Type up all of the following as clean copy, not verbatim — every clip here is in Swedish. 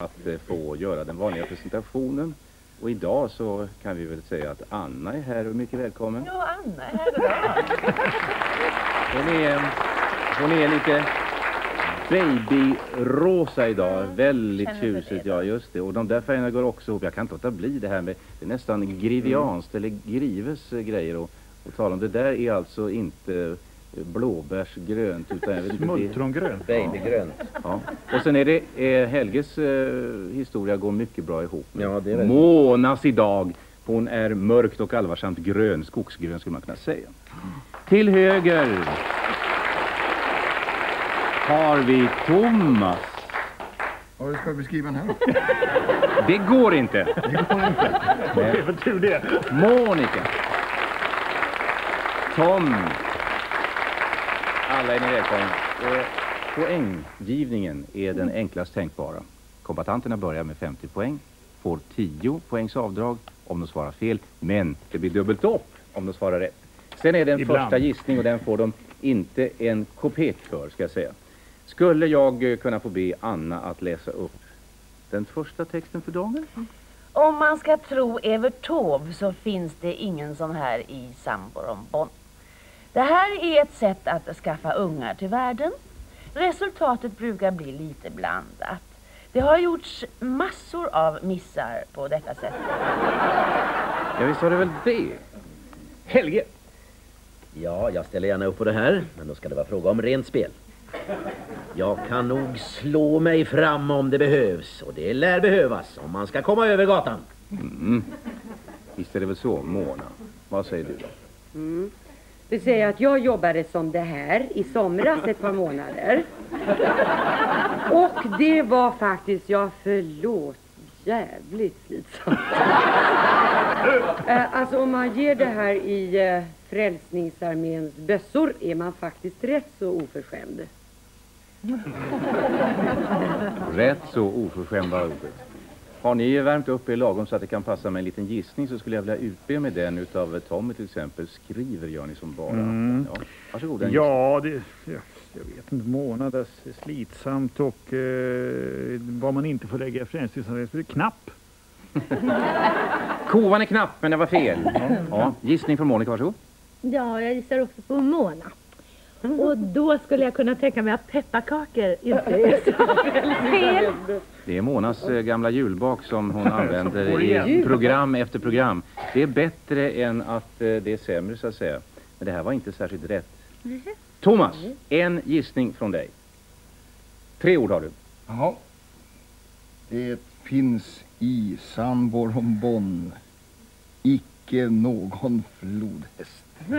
att få göra den vanliga presentationen. Och idag så kan vi väl säga att Anna är här och mycket välkommen. Ja, Anna är här idag. Hon är lite babyrosa idag. Väldigt tjusigt, ja just det. Och de där färgerna går också ihop. Jag kan inte låta bli det här med, det är nästan grivianskt eller grives grejer. Och tala om det där är alltså inte blåbärsgrönt utan jag vet inte, smultrongrönt. Babygrönt. Ja. Och sen är det Helges historia går mycket bra ihop. Ja, det är Monas idag. Hon är mörkt och allvarsamt grön, skogsgrön skulle man kunna säga. Till höger har vi Thomas. Ja, hur ska jag beskriva den här? Det går inte. Det går inte. Det är för tur det. Monica. Tom. Alla är ni välkomna. Poänggivningen är den enklast tänkbara. Kombatanterna börjar med 50 poäng. Får 10 poängs avdrag om de svarar fel. Men det blir dubbelt upp om de svarar rätt. Sen är det en första gissning och den får de inte en kopek för, ska jag säga. Skulle jag kunna få be Anna att läsa upp den första texten för dagen? Om man ska tro Evert Taube så finns det ingen sån här i Sambormbonn. Det här är ett sätt att skaffa ungar till världen. Resultatet brukar bli lite blandat. Det har gjorts massor av missar på detta sätt. Ja, visst har det väl det. Helge. Ja, jag ställer gärna upp på det här, men då ska det vara fråga om rent spel. Jag kan nog slå mig fram om det behövs, och det lär behövas om man ska komma över gatan. Visst är det väl så, Mona. Vad säger du då? Du säger att jag jobbade som det här i somras ett par månader. Och det var faktiskt, förlåt, jävligt slitsamt. Alltså om man ger det här i Frälsningsarméns bössor är man faktiskt rätt så oförskämd. Rätt så oförskämd var ordet. Har ni värmt upp er lagom så att det kan passa med en liten gissning så skulle jag vilja utbe med den utav Tommy till exempel. Skriver gör ni som bara. Ja, varsågod. Ja, jag vet inte, månader slitsamt och vad man inte får lägga i Frälsningsarmén så är det knapp. Kovan är knapp, men det var fel. Ja, gissning från Monica, varsågod. Ja, jag gissar också på Mona. Och då skulle jag kunna tänka mig att pepparkakor inte är så fel. Det är Monas gamla julbak som hon använder i program efter program. Det är bättre än att det är sämre så att säga. Men det här var inte särskilt rätt. Thomas, en gissning från dig. 3 ord har du. Jaha. Det finns i Sambormbonn icke någon flodhäst.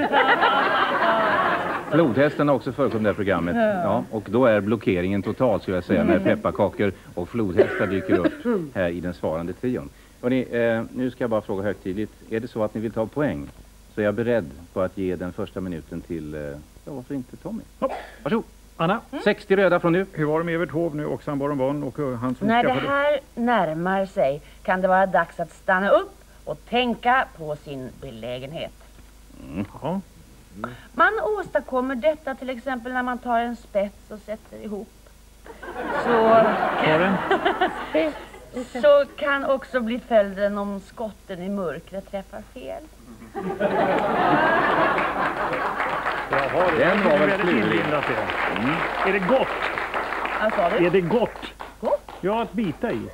Flodhästen har också förekommit i det här programmet. Ja, och då är blockeringen total skulle jag säga när pepparkakor och flodhästar dyker upp här i den svarande trion. Hörrni, nu ska jag bara fråga högtidligt. Är det så att ni vill ta poäng så är jag beredd på att ge den första minuten till, varför inte Tommy? Varsågod. Anna. 60 röda från nu. Hur var det med Evert Taube nu och Sambormbonn och han som När det skaffade... här närmar sig kan det vara dags att stanna upp och tänka på sin belägenhet. Ja. Man åstadkommer detta till exempel när man tar en spets och sätter ihop. Så kan också bli följden om skotten i mörkret träffar fel. Den var väl klurig. Är det gott? Vad sa du? Är det gott? Gott? Ja, att bita i.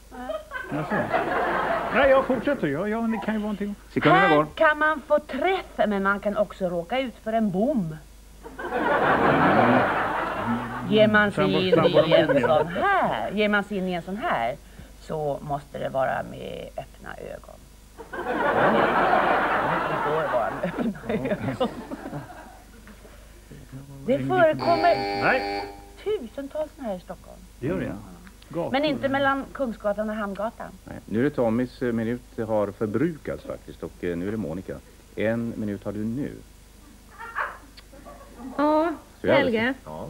Nej, jag fortsätter. Ja, det kan ju vara någonting. Här kan man få träff, men man kan också råka ut för en bom. Ger man sig in i en sån här så måste det vara med öppna ögon. Det får vara med öppna ögon. Det förekommer tusentals såna här i Stockholm. Det gör det. Men inte mellan Kungsgatan och Hamngatan. Nej, nu är det Tommys minut har förbrukats faktiskt och nu är det Monica. 1 minut har du nu. Ja, Helge. Ja.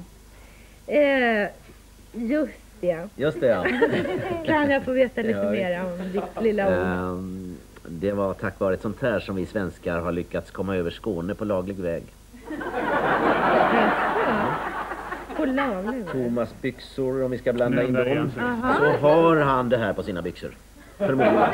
Just det. Just det, ja. Kan jag få veta lite mer om ditt lilla ord? Det var tack vare ett sånt här som vi svenskar har lyckats komma över Skåne på laglig väg. på lagning. Thomas byxor, om vi ska blanda in där dem, igen. så har han det här på sina byxor. Förmodligen.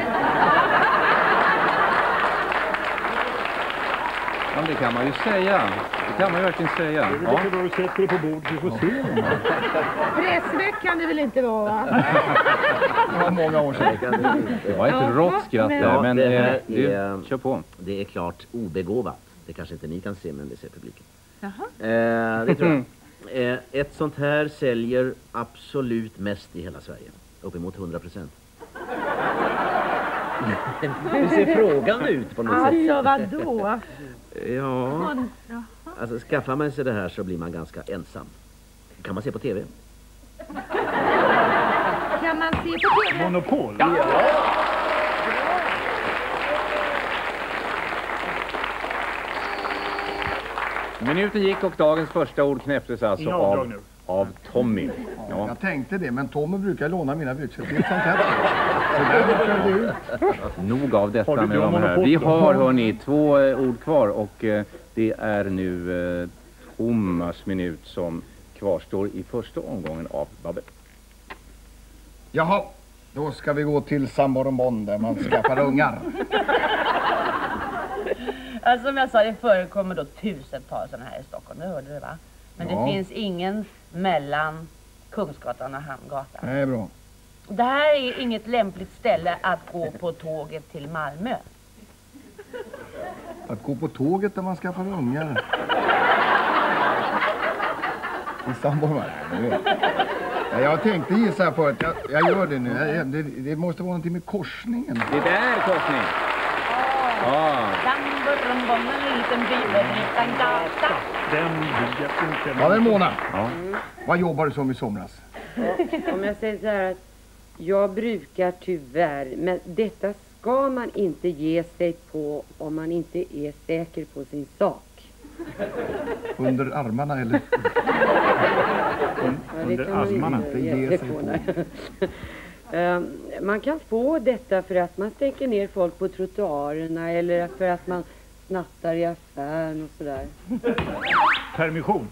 Ja, det kan man ju säga. Det kan man ju verkligen säga. Det är lika bra att sätta det på bordet, vi får se. Pressväck kan det väl inte vara, va? Det var många år sedan. Det var ett rått skratt där, Ja, men det här du, är- kör på. Det är klart obegåvat. Det kanske inte ni kan se, men det ser publiken. Jaha. Det tror jag. Ett sånt här säljer absolut mest i hela Sverige. Uppemot 100%. Hur ser frågan ut på något sätt? Alltså, vadå? Ja, Ja. alltså skaffar man sig det här så blir man ganska ensam. Kan man se på TV? Kan man se på TV? Monopol. Minuten gick och dagens första ord knäpptes alltså Inga avdrag nu. av Tommy. Ja. Jag tänkte det, men Tommy brukar låna mina byxor till ett sånt här. Så där föll det ut. Nog av detta Har du med de här. monopol Vi då? har hörni 2 ord kvar och det är nu Thomas minut som kvarstår i första omgången av Babbe. Jaha, då ska vi gå till Sambormbon där man skaffar ungar. Alltså, som jag sa, det förekommer då tusentals sådana här i Stockholm, det hörde du, va? Men Ja. det finns ingen mellan Kungsgatan och Hamngatan. Det är bra. Det här är inget lämpligt ställe att gå på tåget till Malmö. Att gå på tåget där man skaffar ungar. I Sambormbon. Ja, jag tänkte gissa på att jag gör det nu. Det måste vara någonting med korsningen. Det där korsning. Ja. Sambormbon, en liten by och en liten gata. Den bygger inte. Ja, men Mona, Ja. vad jobbar du som i somras? Om jag säger så här att jag brukar tyvärr, men detta ska man inte ge sig på om man inte är säker på sin sak. Under armarna eller? Ja, det Under kan man armarna, inte inte ge ge sig sig på. på. nej. Man kan få detta för att man stänker ner folk på trottoarerna eller för att man snattar i affären och sådär. Permission.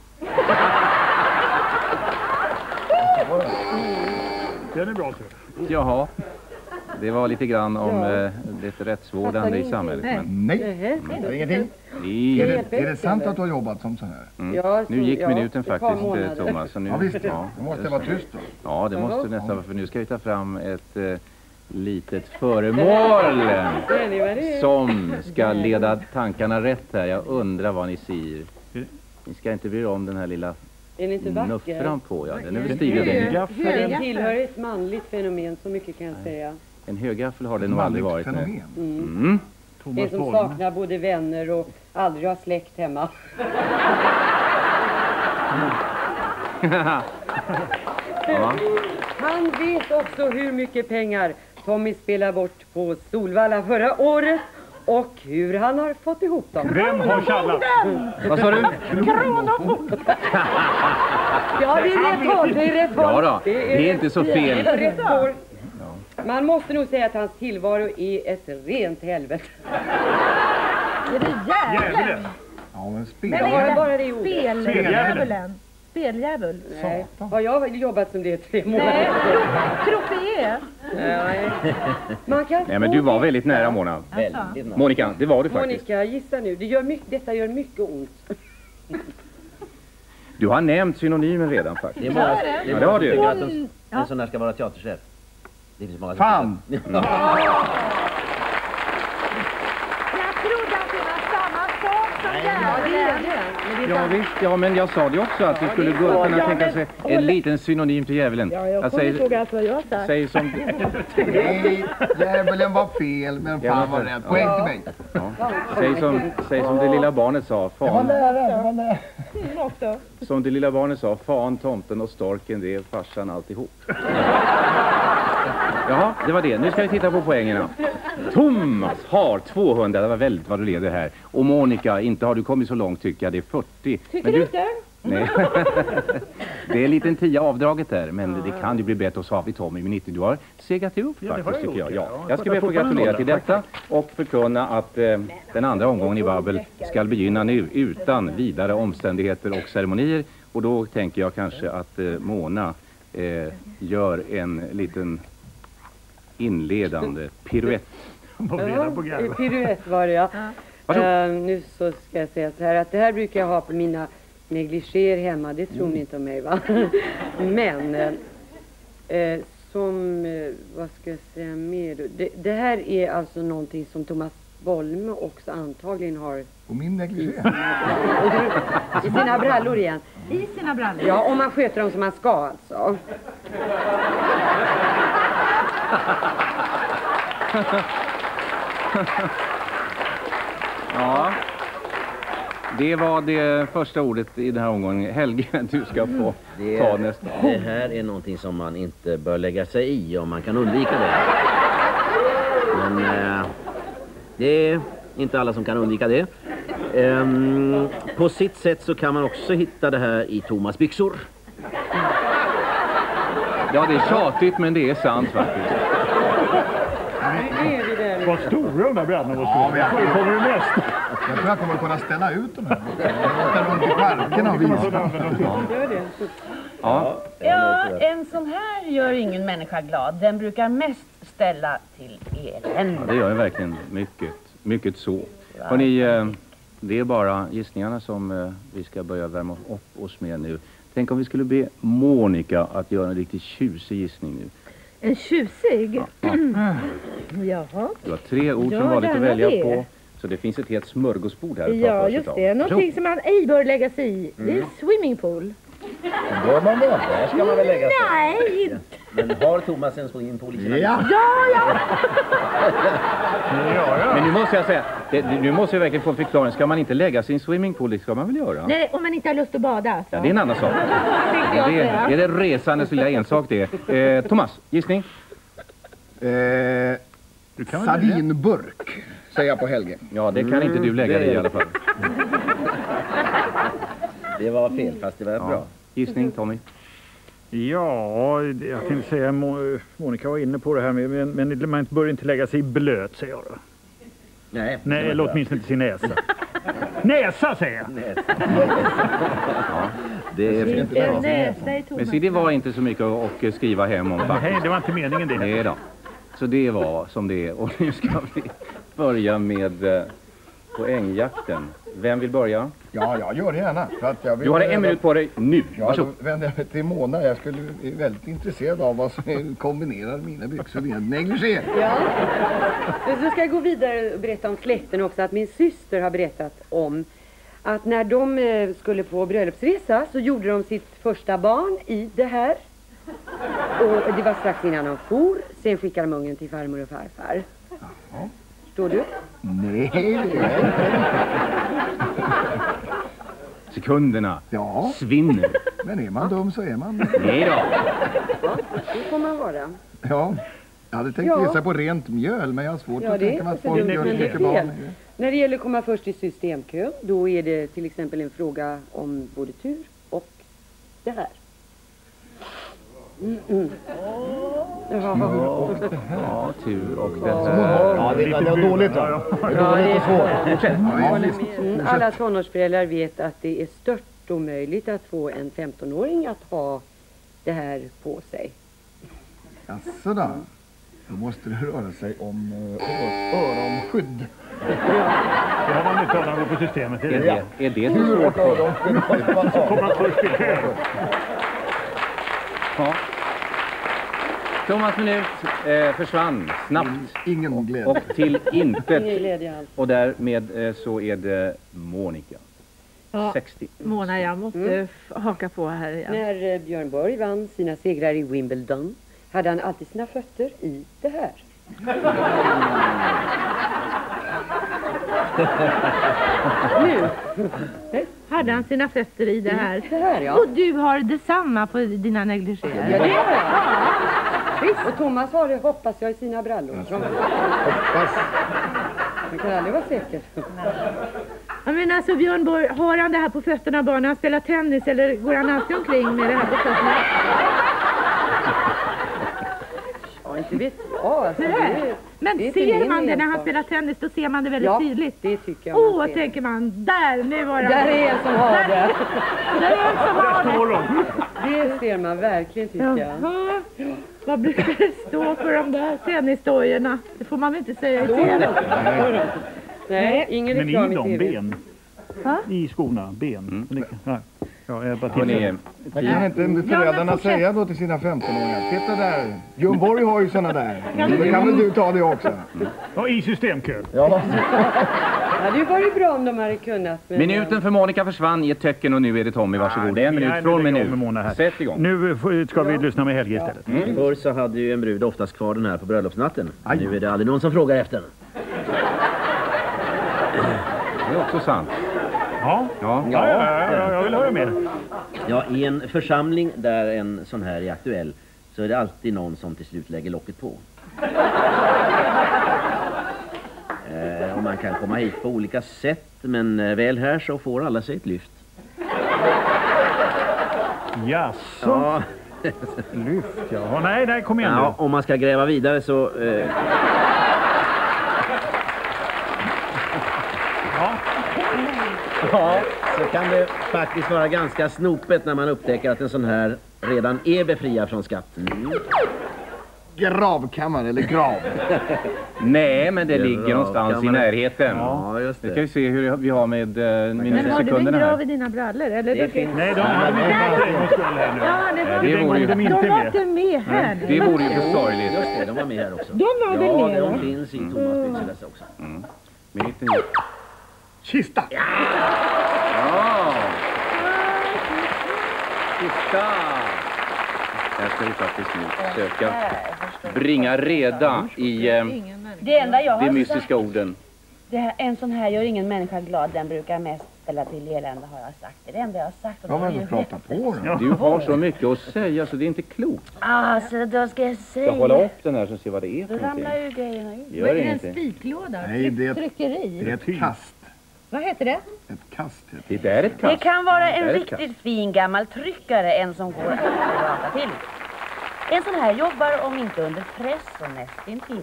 Den är bra, tror jag. Jaha. Det var lite grann om det rättsvårdande i samhället. Men Nej, Nähä. det är ingenting. i, Är det sant att du har jobbat som så här? Ja, nu gick ja, minuten ett par faktiskt, månader. Thomas. Så nu, Ja, visst. ja, Det måste vara tyst då. ja, det måste Jaha. nästan, för nu ska vi ta fram ett litet föremål Ser ni vad det är? som ska leda tankarna rätt här. Jag undrar vad ni säger. Ni ska inte bry er om den här lilla Är ni inte vacker? nuffran på. Ja, den är väl stilig. Den. Ja, den tillhör ett manligt fenomen, så mycket kan jag säga. En högaffel har det nog aldrig varit. Manligt Nej. fenomen. Mm. En Thomas som Holme. saknar både vänner och aldrig har släkt hemma. Ja. Han vet också hur mycket pengar Tommy spelar bort på Solvalla förra året och hur han har fått ihop dem. Vem har kallat? Vad sa du? Ja, det är rätt håll, det är rätt håll. Ja då, det är inte så fel. Det är rätt håll. Man måste nog säga att hans tillvaro är ett rent helvete. Är det jävlen? Djävulen. Ja, men Men spela. Ja, är bara det det ordet. speldjävulen? Speldjävul? Nej. Har jag jobbat som det i 3 Nej, månader? trofé. Nej. Man kan Nej, men du var väldigt nära, Mona. Väldigt nära. Monica, det var du faktiskt. Monica, gissa nu. Detta gör mycket ont. Du har nämnt synonymen redan Det faktiskt. är många, Ja, det har du. tycker att en sån där ska vara teaterchef. Det finns många som Fan! tycker- Jag trodde att det var samma sak som djävulen. Ja visst, ja men jag sa det också att du skulle kunna tänka sig en liten synonym till djävulen. Ja, jag Jag kommer ihåg säger, allt vad jag sa. säger som... Nej, djävulen var fel, men fan var rätt. Poäng till mig. Ja, säg som det lilla barnet sa, Det var fan, nära, det var nära. Också. som det lilla barnet sa, fan, tomten och storken, det är farsan alltihop. Jaha, det var det. Nu ska vi titta på poängerna. Thomas har 200, det var väldigt vad du leder här. Och Monica, inte har du kommit så långt tycker jag, det är 40. Tycker du inte? Nej. Det är en liten 10 avdraget där, men det kan ju bli bättre att svara vid Tommy med 90. Du har segat upp faktiskt, tycker jag. Ja. Jag ska be att få gratulera till detta och förkunna att den andra omgången i Babbel ska begynna nu utan vidare omständigheter och ceremonier. Och då tänker jag kanske att Mona gör en liten inledande piruett. Piruett var det, ja. Nu så ska jag säga så här att det här brukar jag ha på mina negligéer hemma. Det tror ni inte om mig, va? Men vad ska jag säga mer? Det här är alltså någonting som Thomas Bolme också antagligen har på min negligé. I sina brallor igen. I sina brallor? Ja, om man sköter dem som man ska alltså. Ja, det var det första ordet i den här omgången. Helge, du ska få ta nästa. Det här är någonting som man inte bör lägga sig i om man kan undvika det. Men det är inte alla som kan undvika det. På sitt sätt så kan man också hitta det här i Thomas byxor. Ja, det är tjatigt, men det är sant faktiskt. Vad stora de där brallorna var. Ja, kommer det mest? Jag tror jag kommer kunna ställa ut dem här. Åka runt i parkerna och visa. Ja, en sån här gör ingen människa glad. Den brukar mest ställa till elände. Ja, det gör ju verkligen mycket så. Hörrni, det är bara gissningarna som vi ska börja värma upp oss med nu. Tänk om vi skulle be Monica att göra en riktigt tjusig gissning nu. En tjusig? Ja. Jaha. Du har 3 ord som vanligt att välja på. Så det finns ett helt smörgåsbord här. Ja, just det. Någonting som man ej bör lägga sig i. Det är swimmingpool. Bör man det? Där ska man väl lägga sig. Nej, inte. Men har Thomas en swimmingpool i sina Ja. Men nu måste jag säga, nu måste jag verkligen få en förklaring. Ska man inte lägga sin swimmingpool? Det ska man väl göra? Nej, om man inte har lust att bada. Alltså. Ja, det är en annan sak. Det är det resandes lilla ensak det. Thomas, gissning? Sardinburk, säger jag på Helge. Ja, det kan inte du lägga dig i alla fall. Det var fel, fast det var bra. Gissning, Tommy? Ja, jag tänkte säga Monica var inne på det här med, men man bör inte lägga sig i blöt, säger jag då. Nej, eller åtminstone inte sin näsa. Näsa, säger jag! Ja, det är inte bra. Men se, det var inte så mycket att skriva hem om faktiskt. Nej, det var inte meningen det. Nej då. Så det var som det är. Och nu ska vi börja med poängjakten. Vem vill börja? Ja, jag gör det gärna. För att jag vill du har 1 minut på dig nu. Ja, då vänder jag mig till Mona. Jag skulle är väldigt intresserad av vad som kombinerar mina byxor med negligé. Ja. Så ska jag gå vidare och berätta om släkten också. Att min syster har berättat om att när de skulle på bröllopsresa så gjorde de sitt första barn i det här. Och det var strax innan de for. Sen skickade de ungen till farmor och farfar. Jaha. Förstår du? Nej, det är inte. Sekunderna svinner. Men är man dum så är man. Nej då. Ja, det får man vara. Ja, jag hade tänkt gissa på rent mjöl, men jag har svårt att tänka mig att folk gör men mycket barn. När det gäller att komma först i systemkön, då är det till exempel en fråga om både tur och det här. Ja, tur och det här. Ja, det var dåligt då. Dåligt och svårt. Alla tonårsföräldrar vet att det är stört omöjligt att få en 15-åring att ha det här på sig. Jaså då. Då måste det röra sig om öronskydd. Det har man inte när man går på systemet. Är det så svårt? Så kommer man först i kö. Ja. Thomas minut försvann snabbt. Ingen glädje. Och till intet. Ingen glädje alls. Och därmed så är det Monica. Ja, 60. Mona, jag måste haka på här igen. När Björn Borg vann sina segrar i Wimbledon hade han alltid sina fötter i det här. Nu. Hade han sina fötter i det här? Det här, ja. Och du har detsamma på dina negligéer? Ja, det har jag. Visst. Och Thomas har det, hoppas jag, i sina brallor. Hoppas. Man kan aldrig vara säker. Ja, men alltså Björn Borg, har han det här på fötterna bara när han spelar tennis eller går han alltid omkring med det här på fötterna? Ja, inte vet jag. Alltså, men det ser man det när han spelar tennis, då ser man det väldigt tydligt. Det tycker jag. Tänker man, där, nu var det. Där är en som har det. Där är en som har det. Det ser man verkligen, tycker jag. Vad brukar det stå för de där tennisdojorna? Det får man väl inte säga i TV. Nej, ingen men reklam i i de TV. ben. I skorna, ben. Ja, jag bara kan inte föräldrarna säga då till sina 15-åringar, titta där, Björn Borg har ju såna där. Då kan väl du ta det också. Ja, i systemkö. Ja. Det hade ju varit bra om de hade kunnat. Men Minuten för Monica försvann i ett tecken och nu är det Tommy. Varsågod. En minut från minut. Sätt igång. Nu ska vi lyssna med Helge istället. Förr så hade ju en brud oftast kvar den här på bröllopsnatten. Nu är det aldrig någon som frågar efter den. Det är också sant. Ja, jag vill höra mer. Ja, i en församling där en sån här är aktuell så är det alltid någon som till slut lägger locket på. Och man kan komma hit på olika sätt, men väl här så får alla sig ett lyft. Jaså? Ja. Lyft, ja. Nej, kom igen Ja, om man ska gräva vidare så... Ja, så kan det faktiskt vara ganska snopet när man upptäcker att en sån här redan är befriad från skatten. Gravkammare eller grav. Nej, men det ligger någonstans i närheten. Ja, just det. Nu ska vi se hur vi har med Men har du en minutsekunderna grav här. i dina brallor? Eller det finns... Nej, de hade vi inte här nu. Ja, Det vore ju... de var inte med här. Det vore ju för sorgligt. Just det, de var med här också. De var väl med? Ja, de finns i Thomas Byxeles också. Minuten. Kista! Ja! Titta! Här ska vi faktiskt nu försöka bringa reda i Det enda jag de har mystiska sagt, orden. en sån här gör ingen människa glad, den brukar mest ställa till elände, har jag sagt. Det är det enda jag har sagt. Och Ja, det är men ju prata på då. Du har så mycket att säga så det är inte klokt. alltså, då ska jag säga. Jag ska hålla upp den här så se vad det är för Då ramlar någonting. ju grejerna ut. Gör Är det en ingenting. spiklåda? Nej, det är ett- Tryckeri? Det är ett kast. Vad heter det? Ett kast heter Det är ett Det kast. kan vara Det en är ett riktigt kast. fin gammal tryckare, en som går att prata till. En sån här jobbar om inte under press och nästintill.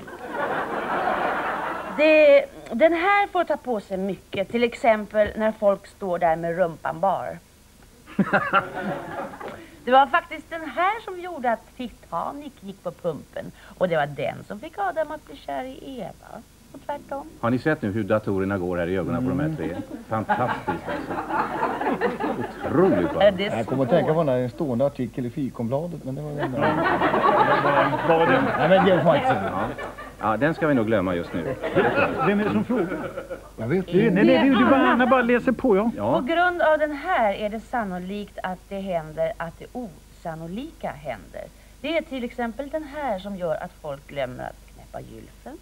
Den här får ta på sig mycket, till exempel när folk står där med rumpan bar. Det var faktiskt den här som gjorde att Titanic gick på pumpen. Och det var den som fick Adam att bli kär i Eva. Och tvärtom. Har ni sett nu hur datorerna går här i ögonen på de här tre? Fantastiskt alltså. Otroligt bra. Jag kommer att tänka på en stående artikel i Fikonbladet, men det var den där. Vad det? Nej, men det var inte. Ja, den ska vi nog glömma just nu. Vem är det som frågar? Jag vet Nej, inte. du bara läser på, ja. Ja. På grund av den här är det sannolikt att det händer att det osannolika händer. Det är till exempel den här som gör att folk glömmer att knäppa gylfen.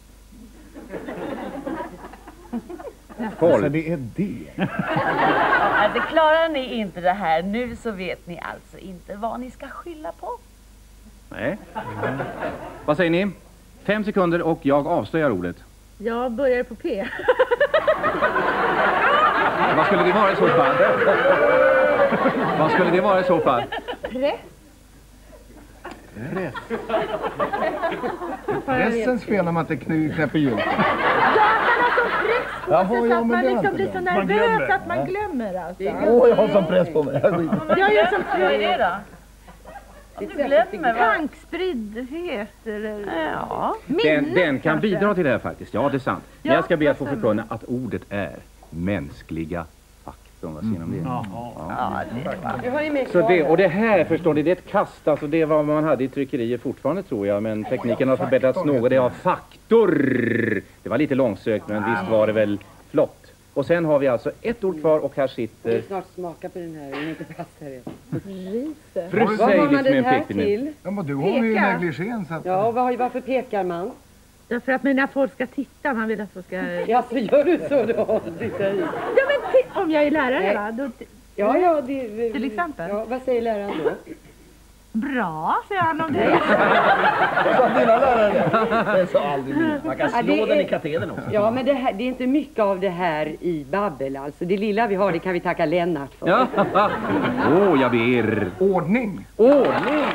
Alltså, det är det. Alltså, klarar ni inte det här nu så vet ni alltså inte vad ni ska skylla på. Nej. Vad säger ni? 5 sekunder och jag avslöjar ordet. Jag börjar på P. Vad skulle det vara i så fall? Vad skulle det vara i så fall? Press. Rätt. Pressens fel när man inte knäpper hjul. Så att ja, man men det är liksom inte blir det. så Man nervös glömmer. att man glömmer alltså. Jag har sån press på mig. Jag gör som Vad är det då? Du glömmer vad... tankspriddhet eller... Ja. Den kan bidra till det här faktiskt. Ja, det är sant. Men Ja, jag ska be att få vad säger förkunna att ordet är mänskliga faktorn. Vad säger ni om det? Ja, det Du har ju med Så det, och det här förstår ni, det är ett kast, alltså det var vad man hade i tryckerier fortfarande tror jag, men tekniken har förbättrats något, det har faktor. Det var lite långsökt, men visst var det väl flott. Och sen har vi alltså ett ord kvar och här Jag sitter vill snart smaka på den här, den är inte fast här än. fru Vad har säg man liksom den en här pekpinne. till? Ja, men du har ju Peka. negligén så att... Ja, och varför pekar man? Därför att när folk ska titta, man vill att folk ska... Ja, så gör du så då? Titta i. Ja, men om jag är lärare Nej. va? Då Ja, det... Till exempel? Ja, vad säger läraren då? Bra, säger han om det. Vad sa dina lärare det? Det sa aldrig min. Man kan slå den i katedern också. Ja, men det är inte mycket av det här i Babbel. Alltså, det lilla vi har, det kan vi tacka Lennart för. Ja. Jag ber. Ordning. Ordning.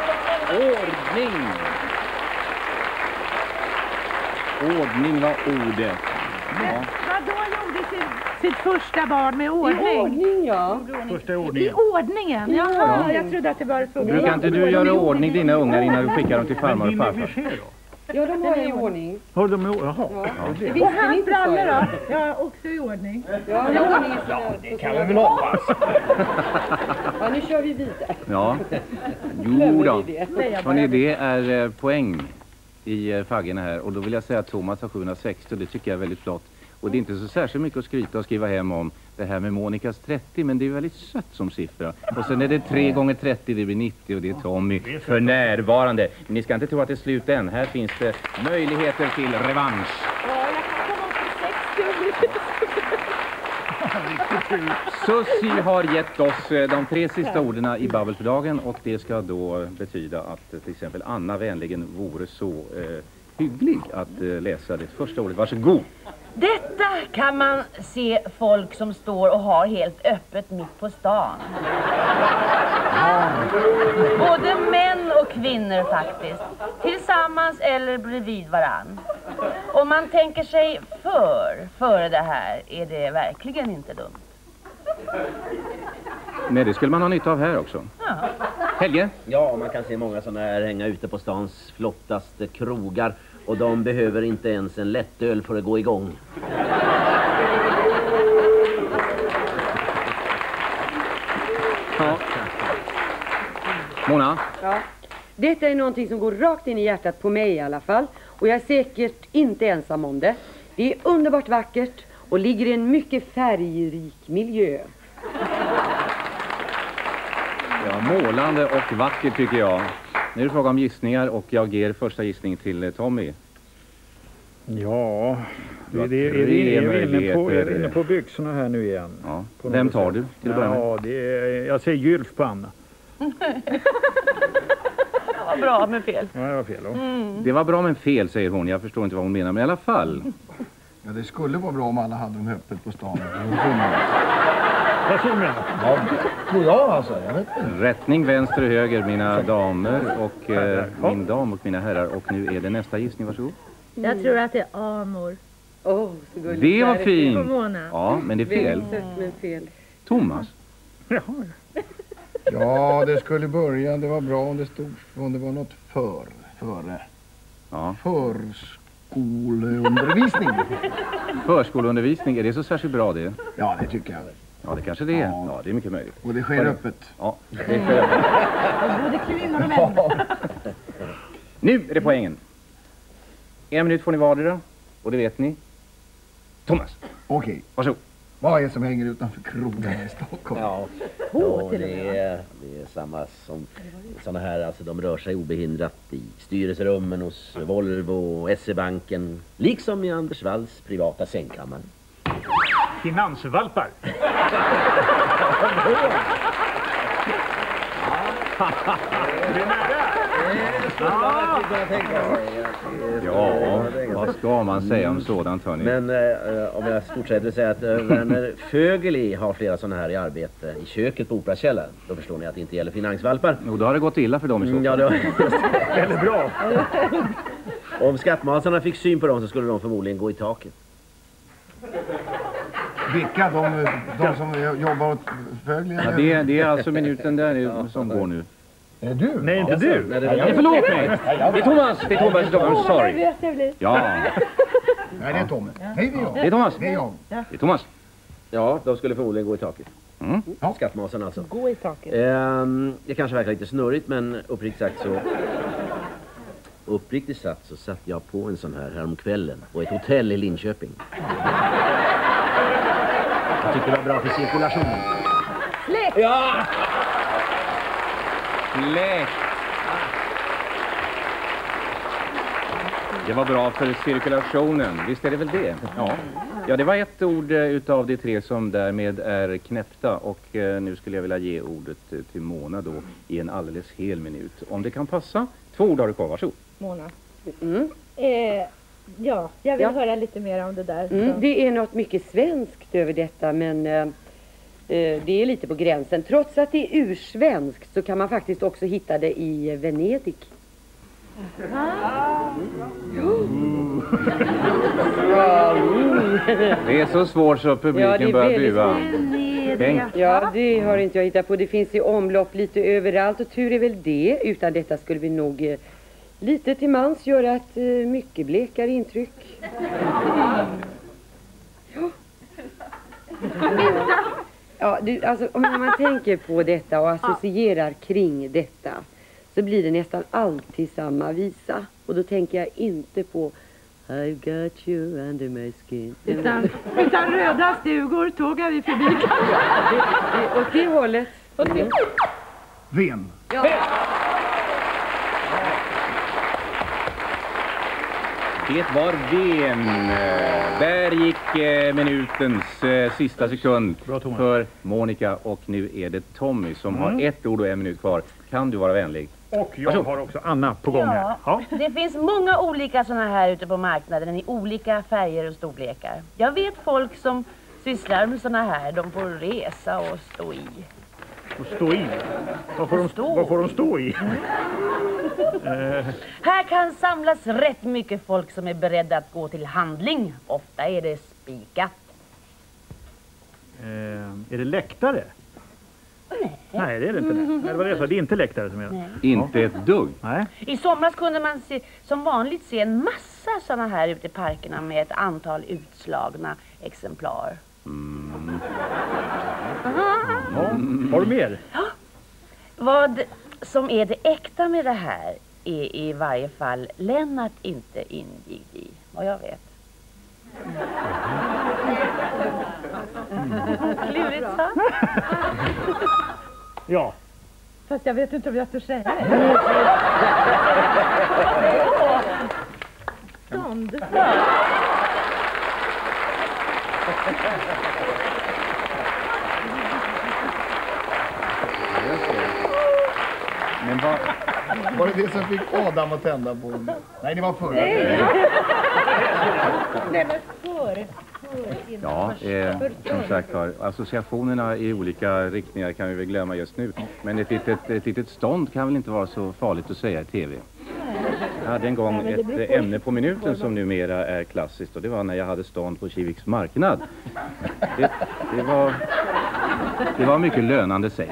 Ordning var ordet. Ja. Vad då gjorde sitt första barn med ordning? I ordning, ja. Första I ordningen. ordningen? Ja, jag trodde att det var så. Brukar inte du göra ordning dina ungar innan du skickar dem till farmor och Din farfar? negligé då? Ja, de har i ordning. Har de jaha. Ja. Det Och visste ni hans inte, sa brallor jag. då? Ja, också i ordning. Ja, i ordning. Det kan vi väl hoppas. Ja, nu kör vi vidare. Ja. Jo Glömmer då. vi det. Hörrni, det är poäng i faggarna här. Och då vill jag säga att Thomas har 760 och det tycker jag är väldigt flott. Och det är inte så särskilt mycket att skryta och skriva hem om det här med Monikas 30, men det är väldigt sött som siffra. Och sen är det 3 gånger 30, det blir 90 och det är Tommy för närvarande. Men ni ska inte tro att det är slut än. Här finns det möjligheter till revansch. Ja, jag kan komma upp till 60. Susie har gett oss de 3 sista orden i Babbel för dagen och det ska då betyda att till exempel Anna vänligen vore så hygglig att läsa det första ordet. Varsågod! Detta kan man se folk som står och har helt öppet mitt på stan. Både män och kvinnor faktiskt. Tillsammans eller bredvid varann. Om man tänker sig före det här är det verkligen inte dumt. Nej, det skulle man ha nytta av här också. Ja. Helge? Ja, man kan se många sådana här hänga ute på stans flottaste krogar. Och de behöver inte ens en lättöl för att gå igång. Ja. Mona? Ja. Detta är någonting som går rakt in i hjärtat på mig i alla fall. Och jag är säkert inte ensam om det. Det är underbart vackert och ligger i en mycket färgrik miljö. Ja, målande och vackert tycker jag. Nu är det fråga om gissningar och jag ger första gissning till Tommy. Ja, Du har är vi möjligheter. inne på byxorna här nu igen? Ja. På Vem något tar sätt. du till att börja med? Ja, det är, jag säger Gylf på Anna. Vad bra med fel. Ja, det var fel då. Det var bra men fel, säger hon. Jag förstår inte vad hon menar, men i alla fall. Ja, det skulle vara bra om alla hade dem öppet på stan. Vad så menar? Ja, tror jag alltså. Jag vet inte. Rättning vänster och höger, mina damer och min dam och mina herrar. Och nu är det nästa gissning, varsågod. Jag tror att det är amor. Så gulligt. Det var På fint. Mona. Ja, men det är fel. Väldigt sött men fel. Thomas? Jaha. Ja, det skulle börja. Det var bra om det stod om det var något före. Ja. Förskoleundervisning. Förskoleundervisning, är det så särskilt bra det? Ja, det tycker jag. Ja, det kanske det är. Ja, det är mycket möjligt. Och det sker öppet. Ja, det sker öppet. Både kvinnor och män. Nu är det poängen. 1 minut får ni vardera. Och det vet ni. Thomas, Okej. varsågod. Vad är det som hänger utanför krogarna i Stockholm? Ja, det är samma som sådana här, alltså de rör sig obehindrat i styrelserummen hos Volvo och SE-banken, liksom i Anders Walls privata sängkammare. Finansvalpar. Det är nära. Ja, vad ska man säga om sådant, hörni? Men om jag fortsätter säga att Werner Fögeli har flera sådana här i arbete i köket på Operakällaren. Då förstår ni att det inte gäller finansvalpar. Och då har det gått illa för dem i så fall. Ja, det Väldigt bra. Om skattmasarna fick syn på dem så skulle de förmodligen gå i taket. Vilka? De som jobbar åt Fögli? Ja, det är alltså minuten där som går nu. Är det du? Nej, inte du. Nej, förlåt mig! Det är Thomas! Det är Thomas, I'm sorry. Ja, Nej, det är Tommy. Nej, det är jag. det är Thomas. Det är jag. Det är Thomas. Ja, de skulle förmodligen gå i taket. Mm. Ja. Skattmasarna alltså. Gå i taket. Det kanske verkar lite snurrigt, men uppriktigt sagt så satt jag på en sån här häromkvällen på ett hotell i Linköping. Jag tyckte det var bra för cirkulationen. Släkt! Ja! Släkt. Det var bra för cirkulationen. Visst är det väl det? Ja. Ja, det var ett ord utav de tre som därmed är knäppta. Och nu skulle jag vilja ge ordet till Mona då i en alldeles hel minut. Om det kan passa. 2 ord har du kvar, varsågod. Mona. Ja, jag vill höra lite mer om det där. Det är något mycket svenskt över detta, men det är lite på gränsen. Trots att det är ursvenskt så kan man faktiskt också hitta det i Venedig. Det är så svårt så publiken börjar bua. Ja, det har inte jag hittat på. Det finns i omlopp lite överallt och tur är väl det. Utan detta skulle vi nog lite till mans göra ett mycket blekare intryck. Ja, alltså, om man tänker på detta och associerar kring detta så blir det nästan alltid samma visa. Och då tänker jag inte på I've got you under my skin. Utan röda stugor tågar vi förbi. Åt det hållet. Ven. Ja. Det var Ven. Där gick minutens sista sekund för Monica. Och nu är det Tommy som har 1 ord och 1 minut kvar. Kan du vara vänlig? Och jag har också Anna på gång här. Ja, det finns många olika såna här ute på marknaden i olika färger och storlekar. Jag vet folk som sysslar med såna här. De får resa och stå i. Och stå i? Vad får de stå i? Här kan samlas rätt mycket folk som är beredda att gå till handling. Ofta är det spikat. Är det läktare? Nej, det är det inte. Det var det jag sa. Det är inte läktare som är. Inte ett dugg. Nej. I somras kunde man som vanligt se en massa såna här ute i parkerna med ett antal utslagna exemplar. Har du mer? Vad som är det äkta med det här är i varje fall Lennart inte invigd i, vad jag vet. Klurigt så. Ja. Fast jag vet inte om jag ska säga det. Stånd. Men vad... Var det det som fick Adam att tända på? Nej, det var förra. Nej, men för. Ja, som sagt var, associationerna i olika riktningar kan vi väl glömma just nu. Men ett litet stånd kan väl inte vara så farligt att säga i tv. Jag hade en gång ett ämne på minuten som numera är klassiskt, och det var när jag hade stånd på Kiviks marknad. Det var mycket lönande sig.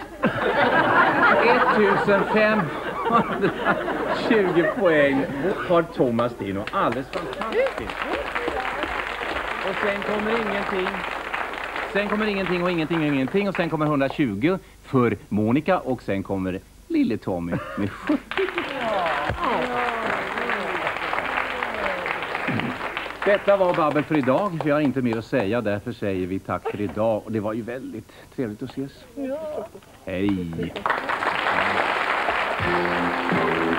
1520 poäng har Thomas Dino. Alldeles fantastiskt. Och sen kommer ingenting. Sen kommer ingenting och ingenting och ingenting. Och sen kommer 120 för Monica. Och sen kommer lille Tommy med 70. Detta var Babbel för idag. Vi har inte mer att säga. Därför säger vi tack för idag. Och det var ju väldigt trevligt att ses. Hej.